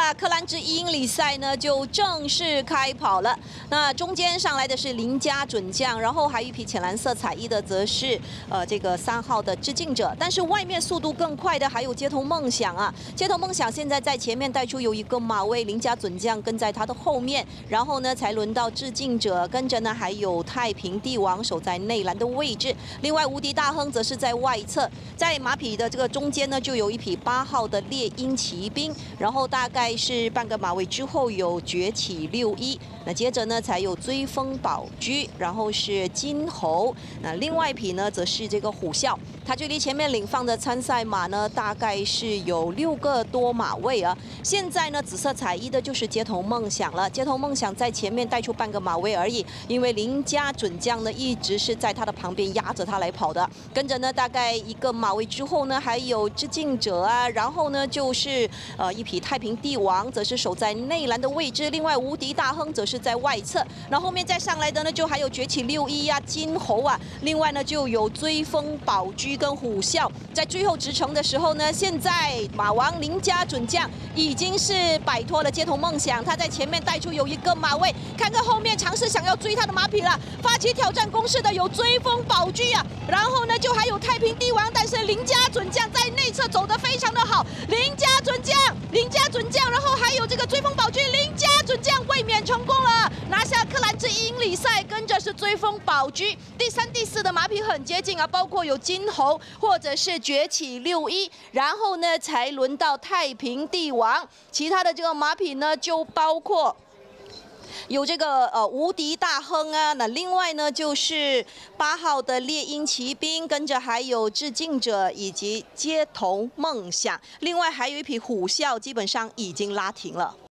啦，克兰芝1英里赛呢就正式开跑了。那中间上来的是林家准将，然后还有一匹浅蓝色彩衣的，则是这个3号的致敬者。但是外面速度更快的还有街头梦想啊！街头梦想现在在前面带出有一个马位，林家准将跟在他的后面，然后呢才轮到致敬者，跟着呢还有太平帝王守在内栏的位置。另外无敌大亨则是在外侧，在马匹的这个中间呢就有一匹8号的猎鹰骑兵，然后大概是半个马位之后有崛起61，那接着呢才有追风宝驹，然后是金猴，那另外一匹呢则是这个虎啸，它距离前面领放的参赛马呢大概是有6个多马位啊。现在呢紫色彩衣的就是街头梦想了，街头梦想在前面带出半个马位而已，因为林家准将呢一直是在他的旁边压着他来跑的，跟着呢大概1个马位之后呢还有致敬者啊，然后呢就是一匹太平帝王则是守在内栏的位置，另外无敌大亨则是在外侧，那后面再上来的呢就还有崛起61啊、金猴啊，另外呢就有追风宝驹跟虎啸。在最后直程的时候呢，现在马王林家准将已经是摆脱了街头梦想，他在前面带出有1个马位，看看后面尝试想要追他的马匹了，发起挑战攻势的有追风宝驹啊，然后呢就还有太平帝王，但是林家准将在内侧走得非常的好，林家准将，然后还有这个追风宝驹，林家准将卫冕成功了，拿下克兰芝1英里赛，跟着是追风宝驹。第3、第4的马匹很接近啊，包括有金猴或者是崛起61，然后呢才轮到太平帝王，其他的这个马匹呢就包括有这个无敌大亨啊，那另外呢就是8号的猎鹰骑兵，跟着还有致敬者以及街头梦想，另外还有一匹虎啸，基本上已经拉停了。